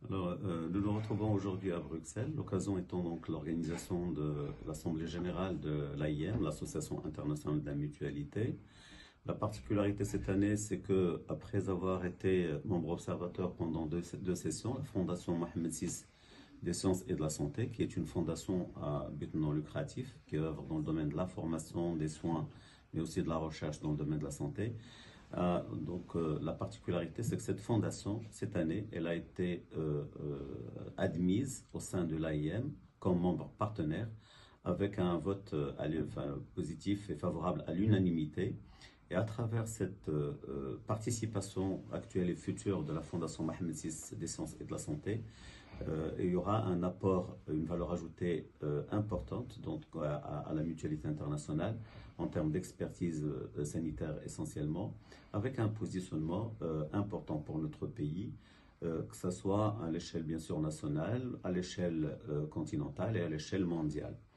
Nous nous retrouvons aujourd'hui à Bruxelles, l'occasion étant donc l'organisation de l'Assemblée générale de l'AIM, l'Association internationale de la mutualité. La particularité cette année, c'est que après avoir été membre observateur pendant deux sessions, la Fondation Mohamed VI des sciences et de la santé, qui est une fondation à but non lucratif, qui œuvre dans le domaine de la formation, des soins, mais aussi de la recherche dans le domaine de la santé. La particularité, c'est que cette fondation, cette année, elle a été admise au sein de l'AIM comme membre partenaire avec un vote positif et favorable à l'unanimité. Et à travers cette participation actuelle et future de la Fondation Mohamed VI des sciences et de la santé, il y aura un apport, une valeur ajoutée importante donc, à la mutualité internationale en termes d'expertise sanitaire essentiellement, avec un positionnement important pour notre pays, que ce soit à l'échelle bien sûr nationale, à l'échelle continentale et à l'échelle mondiale.